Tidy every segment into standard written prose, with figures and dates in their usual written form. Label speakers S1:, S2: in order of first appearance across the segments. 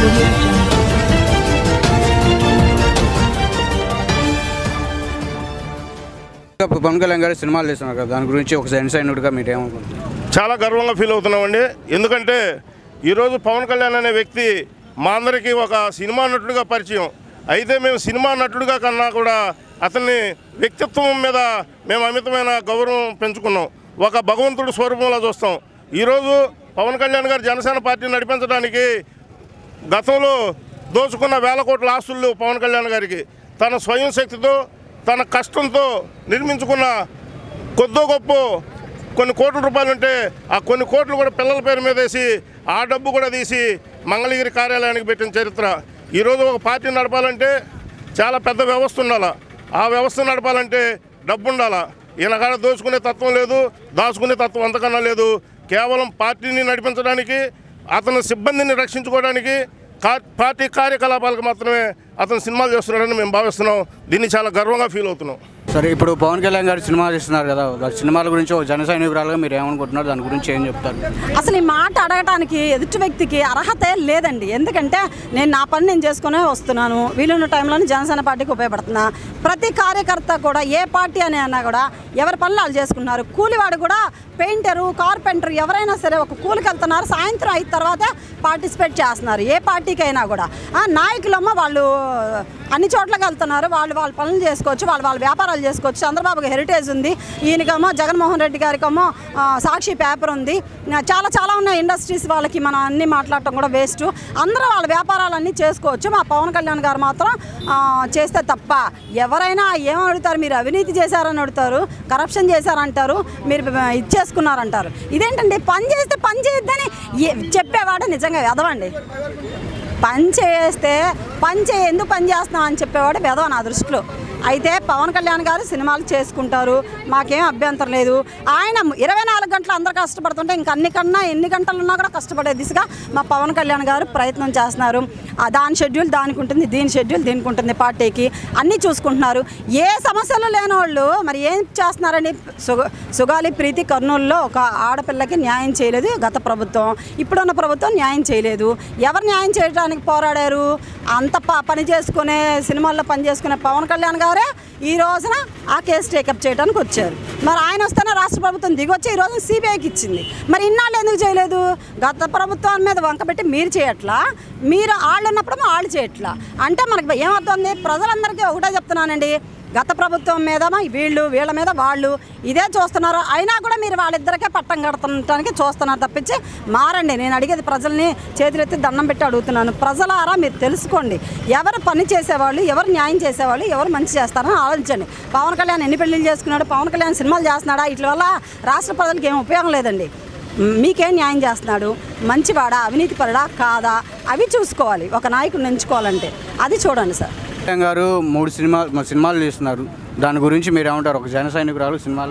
S1: పవన్ కళ్యాణ్ గారు సినిమాలు చేస్తున్నారు కదా, దాని గురించి ఒక జనసైనికుడిగా మీరు ఏమనుకుంటున్నారు?
S2: చాలా గర్వంగా ఫీల్ అవుతున్నామండి. ఎందుకంటే ఈరోజు పవన్ కళ్యాణ్ అనే వ్యక్తి మా అందరికీ ఒక సినిమా నటుడిగా పరిచయం. అయితే మేము సినిమా నటుడిగా కన్నా కూడా అతన్ని వ్యక్తిత్వం మీద మేము అమితమైన గౌరవం పెంచుకున్నాం. ఒక భగవంతుడి స్వరూపంలో చూస్తాం. ఈరోజు పవన్ కళ్యాణ్ గారు జనసేన పార్టీని నడిపించడానికి గతంలో దోచుకున్న వేల కోట్ల ఆస్తులు పవన్ కళ్యాణ్ గారికి తన స్వయం శక్తితో తన కష్టంతో నిర్మించుకున్న కొద్దో గొప్ప కొన్ని కోట్ల రూపాయలు ఉంటే ఆ కొన్ని కోట్లు కూడా పిల్లల పేరు మీద వేసి ఆ డబ్బు కూడా తీసి మంగళగిరి కార్యాలయానికి పెట్టిన చరిత్ర. ఈరోజు ఒక పార్టీ నడపాలంటే చాలా పెద్ద వ్యవస్థ ఉండాలి. ఆ వ్యవస్థ నడపాలంటే డబ్బు ఉండాలా. ఈయన కాడ దోచుకునే తత్వం లేదు, దాచుకునే తత్వం అంతకన్నా లేదు. కేవలం పార్టీని నడిపించడానికి, అతని సిబ్బందిని రక్షించుకోవడానికి, పార్టీ కార్యకలాపాలకు మాత్రమే అతను సినిమాలు చేస్తున్నాడని మేము భావిస్తున్నాం. దీన్ని చాలా గర్వంగా ఫీల్ అవుతున్నాం.
S1: సరే, ఇప్పుడు పవన్ కళ్యాణ్ గారు సినిమా చేస్తున్నారు కదా, సినిమాల గురించి ఒక జన సైనికురాలుగా మీరు ఏమనుకుంటున్నారు? దాని గురించి ఏం చెప్తారు?
S3: అసలు ఈ మాట అడగడానికి ఎదుటి వ్యక్తికి అర్హత లేదండి. ఎందుకంటే నేను నా పని నేను చేసుకునే వస్తున్నాను. వీలున్న టైంలోనే జనసేన పార్టీకి ఉపయోగపడుతున్నా. ప్రతి కార్యకర్త కూడా ఏ పార్టీ అని అన్నా కూడా ఎవరి పనులు వాళ్ళు చేసుకున్నారు. కూలివాడు కూడా పెయింటరు, కార్పెంటర్ ఎవరైనా సరే ఒక కూలికి వెళ్తున్నారు. సాయంత్రం 5 తర్వాత పార్టిసిపేట్ చేస్తున్నారు. ఏ పార్టీకైనా కూడా నాయకులమ్మ వాళ్ళు అన్ని చోట్లకి వెళ్తున్నారు. వాళ్ళ పనులు చేసుకోవచ్చు, వాళ్ళ వ్యాపారాలు చేసుకోవచ్చు. చంద్రబాబుకి హెరిటేజ్ ఉంది, ఈయనకేమో జగన్మోహన్ రెడ్డి గారికేమో సాక్షి పేపర్ ఉంది. చాలా ఉన్నాయి ఇండస్ట్రీస్. వాళ్ళకి మనం అన్నీ మాట్లాడటం కూడా వేస్ట్. అందరూ వాళ్ళ వ్యాపారాలన్నీ చేసుకోవచ్చు. మా పవన్ కళ్యాణ్ గారు మాత్రం చేస్తే తప్ప ఎవరైనా ఏం అడుగుతారు? మీరు అవినీతి చేశారని అడుగుతారు, కరప్షన్ చేశారంటారు, మీరు ఇచ్చేసుకున్నారంటారు. ఇదేంటండి? పని చేస్తే పని చేయొద్దని చెప్పేవాడు నిజంగా వెదవండి. పని చేస్తే ఎందుకు పని చేస్తున్నావు అని చెప్పేవాడు వెదవ నా దృష్టిలో. అయితే పవన్ కళ్యాణ్ గారు సినిమాలు చేసుకుంటారు, మాకేం అభ్యంతరం లేదు. ఆయన 24 గంటలు అందరూ కష్టపడుతుంటే ఇంకా అన్నికన్నా ఎన్ని గంటలు ఉన్నా కూడా కష్టపడే దిశగా మా పవన్ కళ్యాణ్ గారు ప్రయత్నం చేస్తున్నారు. దాని షెడ్యూల్ దానికి ఉంటుంది, దీని షెడ్యూల్ దీనికి ఉంటుంది. పార్టీకి అన్నీ చూసుకుంటున్నారు. ఏ సమస్యలు లేని వాళ్ళు మరి ఏం చేస్తున్నారని సుగాలి ప్రీతి కర్నూలులో ఒక ఆడపిల్లకి న్యాయం చేయలేదు గత ప్రభుత్వం. ఇప్పుడున్న ప్రభుత్వం న్యాయం చేయలేదు. ఎవరు న్యాయం చేయడానికి పోరాడారు? అంత పని చేసుకునే సినిమాల్లో పని చేసుకునే పవన్ కళ్యాణ్ గారే ఈ రోజున ఆ కేసు టేకప్ చేయడానికి వచ్చారు. మరి ఆయన వస్తేనే రాష్ట్ర ప్రభుత్వం దిగొచ్చి ఈ రోజున సిబిఐకి ఇచ్చింది. మరి ఇన్నాళ్ళు ఎందుకు చేయలేదు? గత ప్రభుత్వం మీద వంకబెట్టి మీరు చేయట్లా, మీరు వాళ్ళు ఉన్నప్పుడు వాళ్ళు చేయట్లా అంటే మనకి ఏమవుతుంది? ప్రజలందరికీ ఒకటే చెప్తున్నానండి, గత ప్రభుత్వం మీద వీళ్ళ మీద వాళ్ళు ఇదే చూస్తున్నారు. అయినా కూడా మీరు వాళ్ళిద్దరికే పట్టం కడుతుంటానికి చూస్తున్నారు తప్పించి మారండి. నేను అడిగేది ప్రజల్ని చేతులెత్తి దండం పెట్టి అడుగుతున్నాను. ప్రజలారా మీరు తెలుసుకోండి. ఎవరు పని చేసేవాళ్ళు, ఎవరు న్యాయం చేసేవాళ్ళు, ఎవరు మంచి చేస్తారని ఆలోచించండి. పవన్ కళ్యాణ్ ఎన్ని పెళ్లిళ్ళు చేసుకున్నాడు? పవన్ కళ్యాణ్ సినిమాలు చేస్తున్నాడా? వీటి వల్ల రాష్ట్ర ప్రజలకు ఏం ఉపయోగం లేదండి. మీకేం న్యాయం చేస్తున్నాడు? మంచివాడా, అవినీతిపరుడా కాదా? అవి చూసుకోవాలి ఒక నాయకుడిని ఎంచుకోవాలంటే. అది చూడండి సార్.
S1: గారు 3 సినిమాలు చేస్తున్నారు, దాని గురించి మీరు ఏమంటారు? ఒక జన సైనికురాలు సినిమాలు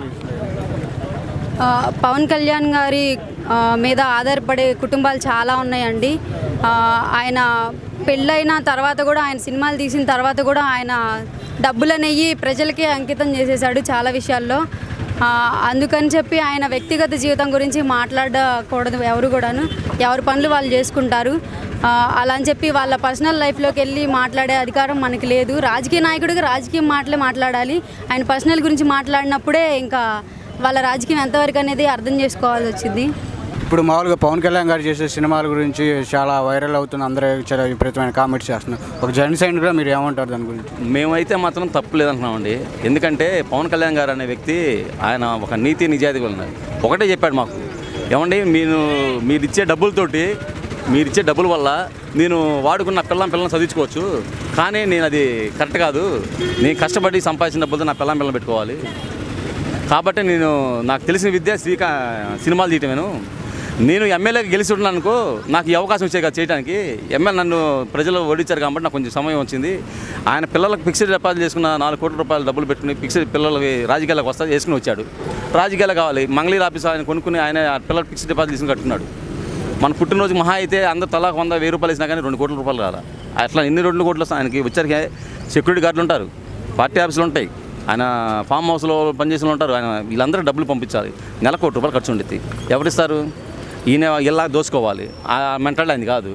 S4: పవన్ కళ్యాణ్ గారి మీద ఆధారపడే కుటుంబాలు చాలా ఉన్నాయండి. ఆయన పెళ్ళైన తర్వాత కూడా, ఆయన సినిమాలు తీసిన తర్వాత కూడా ఆయన డబ్బులు అనేవి ప్రజలకే అంకితం చేసేసాడు చాలా విషయాల్లో. అందుకని చెప్పి ఆయన వ్యక్తిగత జీవితం గురించి మాట్లాడకూడదు. ఎవరు కూడాను ఎవరి పనులు వాళ్ళు చేసుకుంటారు. అలా అని చెప్పి వాళ్ళ పర్సనల్ లైఫ్లోకి వెళ్ళి మాట్లాడే అధికారం మనకి లేదు. రాజకీయ నాయకుడిగా రాజకీయ మాటలే మాట్లాడాలి. ఆయన పర్సనల్ గురించి మాట్లాడినప్పుడే ఇంకా వాళ్ళ రాజకీయం ఎంతవరకు అనేది అర్థం చేసుకోవాల్సి వచ్చింది.
S1: ఇప్పుడు మామూలుగా పవన్ కళ్యాణ్ గారు చేసే సినిమాల గురించి చాలా వైరల్ అవుతుంది, అందరూ చాలా విపరీతమైన కామెంట్స్ చేస్తున్నారు. ఒక జన సైనికుడిగా మీరు ఏమంటారు దాని గురించి?
S5: మేమైతే మాత్రం తప్పు లేదంటున్నామండి. ఎందుకంటే పవన్ కళ్యాణ్ గారు అనే వ్యక్తి ఆయన ఒక నీతి నిజాయితీ ఉన్నది. ఒకటే చెప్పాడు మాకు, ఏమండి మీరిచ్చే డబ్బుల వల్ల నేను వాడుకున్న పిల్లల్ని చదివించుకోవచ్చు, కానీ నేను అది కరెక్ట్ కాదు. నేను కష్టపడి సంపాదించిన డబ్బులతో నా పిల్లల్ని పెట్టుకోవాలి. కాబట్టి నాకు తెలిసిన విద్య సినిమాలు తీయటమేను. నేను ఎమ్మెల్యేకి గెలిచి ఉన్నాను అనుకో, నాకు ఈ అవకాశం వచ్చాయి కదా చేయడానికి. ఎమ్మెల్యే నన్ను ప్రజలు ఓడించారు కాబట్టి నాకు కొంచెం సమయం వచ్చింది. ఆయన పిల్లలకు ఫిక్స్డ్ డిపాజిట్ చేసుకున్న 4 కోట్ల రూపాయలు డబ్బులు పెట్టుకుని ఫిక్స్డ్ పిల్లలకి రాజకీయాలకు వస్తా చేసుకుని వచ్చాడు. రాజకీయాలు కావాలి, మంగళగిరి ఆఫీస్ ఆయన కొనుక్కుని ఆయన పిల్లలకు ఫిక్స్డ్ డిపాజిట్ తీసుకుని కట్టుకున్నాడు. మన పుట్టినరోజు మహా అయితే అందరూ తలా 100,000 రూపాయలు ఇచ్చినా కానీ 2 కోట్ల రూపాయలు రాలా. అట్లా ఎన్ని 2 కోట్లు వస్తాయి ఆయనకి? వచ్చరికి సెక్యూరిటీ గార్డులు ఉంటారు, పార్టీ ఆఫీసులు ఉంటాయి, ఆయన ఫామ్ హౌస్లో పనిచేసిన ఉంటారు. ఆయన వీళ్ళందరూ డబ్బులు పంపించాలి. నెల 1 కోటి రూపాయలు ఖర్చు ఉండేది. ఎవరిస్తారు? ఈయన ఇలా దోచుకోవాలి. ఆ మెంటాలిటీ అయింది కాదు.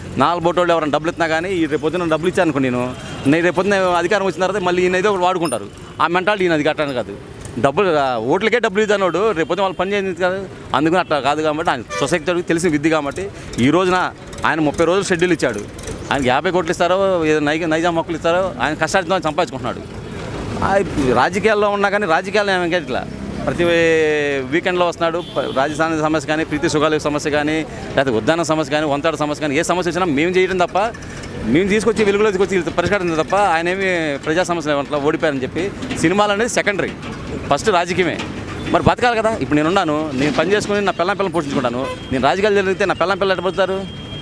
S5: నాలుగు బోటోళ్ళు ఎవరైనా డబ్బులు ఇస్తున్నా కానీ ఈ రేపు పొద్దున్న డబ్బులు ఇచ్చాను అనుకో నేను రేపు పొద్దున్న అధికారం వచ్చిన తర్వాత మళ్ళీ ఈయన ఏదో ఒకటి వాడుకుంటారు. ఆ మెంటాలిటీ ఈయన అది కట్టాను కాదు. డబ్బులు ఓట్లకే డబ్బులు ఇద్దన్నాడు, రేపు పొద్దున వాళ్ళు పని చేయింది కాదు. అందుకని అట్లా కాదు కాబట్టి ఆయన సొసైటీకి తెలిసిన విద్య కాబట్టి ఈ రోజున ఆయన 30 రోజులు షెడ్యూల్ ఇచ్చాడు. ఆయనకి 50 కోట్లు ఇస్తారో ఏదో నైజాం మొక్కలు ఇస్తారో ఆయన కష్టార్జితం సంపాదించుకుంటున్నాడు. రాజకీయాల్లో ఉన్నా కానీ రాజకీయాల్లో ఏమైనా ఇట్లా ప్రతి వీకెండ్లో వస్తున్నాడు. రాజధాని సమస్య కానీ, ప్రీతి సుగాలి సమస్య కానీ, లేకపోతే ఉద్యాన సమస్య కానీ, వంతాడు సమస్య కానీ, ఏ సమస్య వచ్చినా మేము చేయడం తప్ప, మేము తీసుకొచ్చి వెలుగులో తీసుకొచ్చి పరిష్కరించడం తప్ప ఆయన ఏమి ప్రజా సమస్యలు అట్లా ఓడిపోయారని చెప్పి సినిమాలు అనేది సెకండరీ, ఫస్ట్ రాజకీయమే. మరి బతకాలి కదా. ఇప్పుడు నేనున్నాను, నేను పని చేసుకుని నా పిల్లని పోషించుకుంటాను. నేను రాజకీయాలు జరిగితే నా పిల్లలు ఎట్ట పోతారు?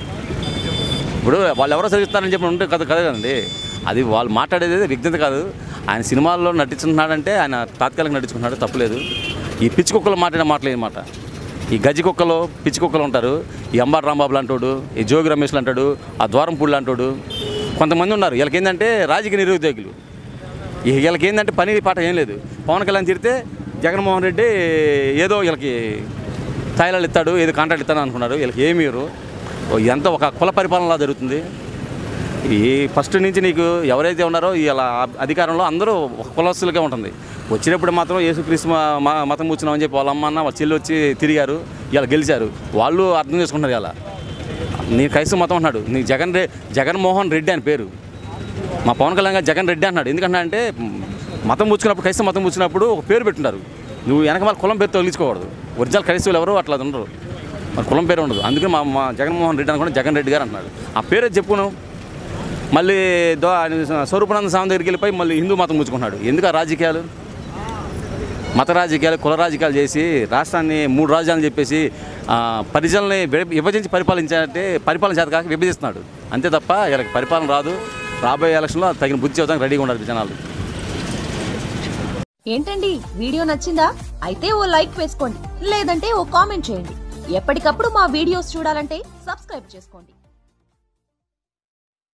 S5: ఇప్పుడు వాళ్ళు ఎవరో చదివిస్తారని చెప్పి ఉంటే కదా కదండి. అది వాళ్ళు మాట్లాడేది వ్యక్తిగత కాదు. ఆయన సినిమాల్లో నటించుకుంటున్నాడంటే ఆయన తాత్కాలిక నటించుకుంటున్నాడు, తప్పులేదు. ఈ పిచ్చి కుక్కలు మాట్లాడే మాటలేదు మాట. ఈ గజ్జి కుక్కలు పిచ్చి కుక్కలు ఉంటారు. ఈ అంబాటి రాంబాబులు అంటాడు, ఈ జోగి రమేష్లు అంటాడు, ఆ ద్వారంపూళ్ళు అంటాడు, కొంతమంది ఉన్నారు. వీళ్ళకి ఏంటంటే రాజకీయ నిరుద్యోగులు. వీళ్ళకి ఏంటంటే పని పాట ఏం లేదు. పవన్ కళ్యాణ్ తిడితే జగన్మోహన్ రెడ్డి ఏదో వీళ్ళకి తాయిలాలు ఇస్తాడు, ఏదో కాంట్రాక్ట్ ఇస్తాను అనుకున్నారు. వీళ్ళకి ఏమీ ఇదంతా ఒక కుల పరిపాలనలా జరుగుతుంది. ఈ ఫస్ట్ నుంచి నీకు ఎవరైతే ఉన్నారో ఇలా అధికారంలో అందరూ ఒక కులస్తులుగా ఉంటుంది. వచ్చినప్పుడు మాత్రం యేసుక్రీస్తు మతం కూర్చున్నామని చెప్పి వాళ్ళ అమ్మ వాళ్ళ చెల్లి వచ్చి తిరిగారు, ఇలా గెలిచారు. వాళ్ళు అర్థం చేసుకుంటారు. ఇలా నీ క్రైస్తవ మతం అన్నాడు, నీ జగన్మోహన్ రెడ్డి అని పేరు. మా పవన్ కళ్యాణ్ గారు జగన్ రెడ్డి అన్నాడు. ఎందుకంటే అంటే మతం పుచ్చుకున్నప్పుడు, క్రైస్తవ మతం పుచ్చుకున్నప్పుడు ఒక పేరు పెట్టున్నారు. నువ్వు వెనక వాళ్ళ కులం పేరు తొలగించుకోకూడదు. ఒరిజినల్ క్రైస్తవులు ఎవరు అట్లా ఉండరు, మరి కులం పేరు ఉండదు. అందుకని మా జగన్మోహన్ రెడ్డి అనుకుంటే జగన్ రెడ్డి గారు అంటున్నాడు. ఆ పేరు చెప్పుకున్నావు. మళ్ళీ స్వరూపానంద స్వామి దగ్గరికి వెళ్ళిపోయి మళ్ళీ హిందూ మతం పుచ్చుకున్నాడు. ఎందుకు ఆ రాజకీయాలు, మత రాజకీయాలు, కుల రాజకీయాలు చేసి రాష్ట్రాన్ని 3 రాజ్యాలని చెప్పేసి ప్రజల్ని విభజించి పరిపాలించాలంటే పరిపాలన చేత కాక విభజిస్తున్నాడు అంతే తప్ప వీళ్ళకి పరిపాలన రాదు. రాబోయే ఎలక్షన్లో తగిన బుద్ధి చెబుతానికి రెడీగా ఉండాలి జనాలు.
S6: ఏంటండి వీడియో నచ్చిందా? అయితే ఓ లైక్ వేసుకోండి, లేదంటే ఓ కామెంట్ చేయండి. ఎప్పటికప్పుడు మా వీడియోస్ చూడాలంటే సబ్స్క్రైబ్ చేసుకోండి.